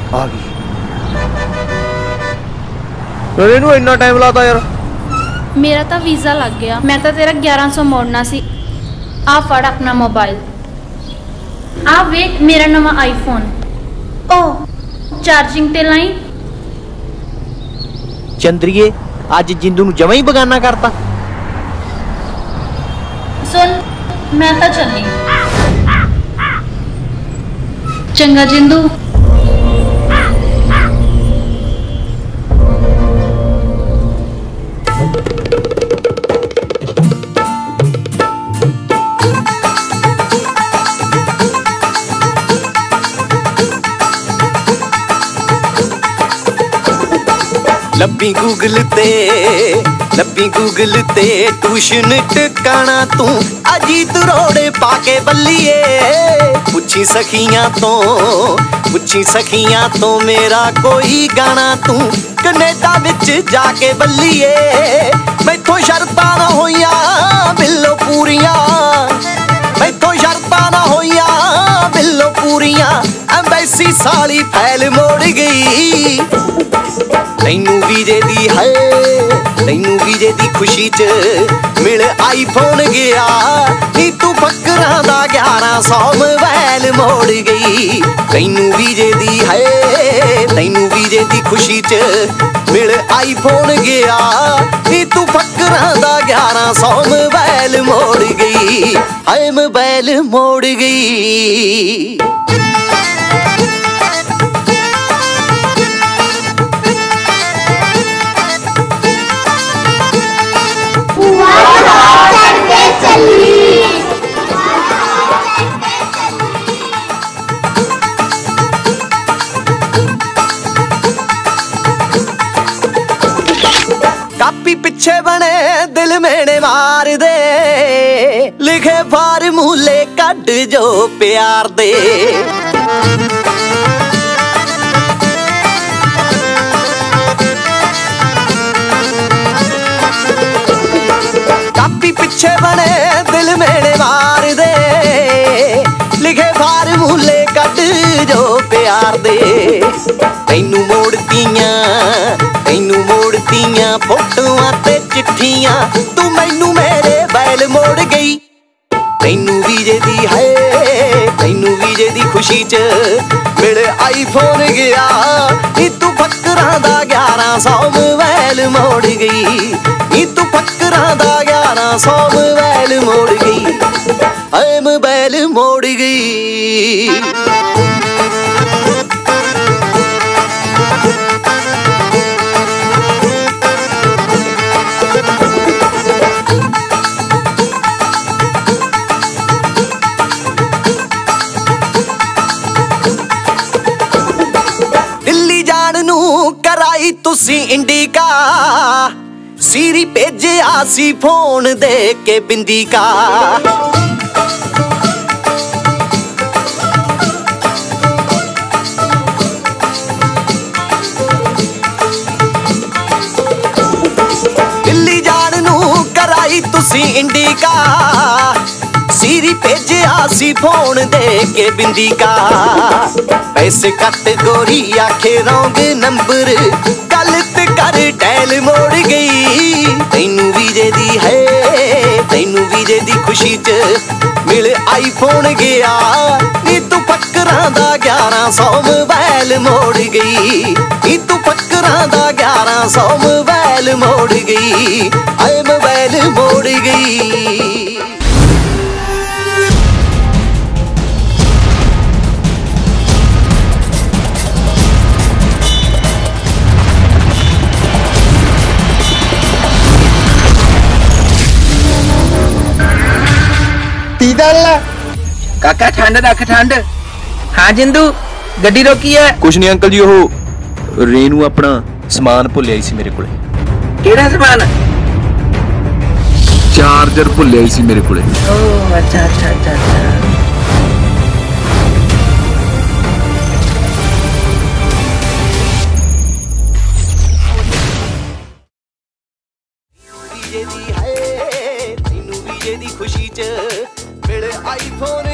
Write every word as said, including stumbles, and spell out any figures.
आ गई। इन्नू इन्ना टाइम लाता यार। मेरा तो वीज़ा लग गया। मैं तो तेरा ग्यारह सौ मोड़ना सी। आ फड़ अपना मोबाइल। आ वेख मेरा नवा आईफोन। ओ चार्जिंग ते लाई। चंद्रिए अज जिंदू नू जमा ही बगाना करता। सुन मैं तो चली। चंगा जिंदू। लब्बी गूगल ते लब्बी गूगल ते ट्यूशन टिकाना तू अजीत रोड़े पाके बल्लिए। पुछी सखियां तो पुछी सखियां तो मेरा कोई गाना तू कनेडा विच जाके बल्लिए। मैथों शर्तां ना होइया बिल्लो पूरियां मैथों शर्तां ना होइया बिल्लो पूरियां। एम्बेसी साली फैल मोड़ गई। तैनू वीजे दी है तैनू वीजे दी खुशी च मिल आईफोन गया। नी तू फकरां दा ग्यारह सौ मोबाइल मोड़ गई। तैनू वीजे दी है तैनू वीजे दी खुशी च मिल आईफोन गया। नी तू फकरां दा ग्यारह सौ मोबाइल मोड़ गई। हाय मोबाइल मोड़ गई। कापी पिछे बने दिल मेने मार दे। लिखे फार्मूले कट जो प्यार दे। कापी पिछे बने दिल मेने मार दे। लिखे फार्मूले कट जो प्यार दे। तैनू मोड़तियां तैनू मोड़तियां फोटोआं ते चिट्ठियां तू मैनू मेरे बैल मोड़ गई। तैनू वीजे दी है तैनू वीजे दी खुशी च मिल आईफोन गया। नी तू फकरां दा ग्यारह सौ मोबाइल मोड़ गई। नी तू फकरां दा ग्यारह सौ मोबाइल मोड़ गई। हाय मोबाइल मोड़ गई। कराई तुसी इंडिका सीरी भेजे आसी फोन दे के बिंदी का। दिल्ली जान नू कराई तुसी इंडिका सीरी भेजे आसी फोन दे के बिंदी का। पैसे कट गोरी आखे रौंग नंबर गलत कर टैल मोड़ गई। तैनू वीजे दी है तैनू वीजे दी खुशी च मिल आईफोन गया। नी तू फकरां दा ग्यारह सौ मोबाइल मोड़ गई। नी तू फकरां दा ग्यारह सौ मोबाइल मोड़ गई। आए मोबाइल मोड़ गई। काका ठंड रख ठंड। हाँ जिंदू गड्डी रोकी है। कुछ नहीं अंकल जी वो रेनू अपना समान भुल आई सी मेरे कोले। केड़ा समान? चार्जर भुल आई सी मेरे कोले। ओ अच्छा अच्छा अच्छा अच्छा। खुशी च मिले आईफोन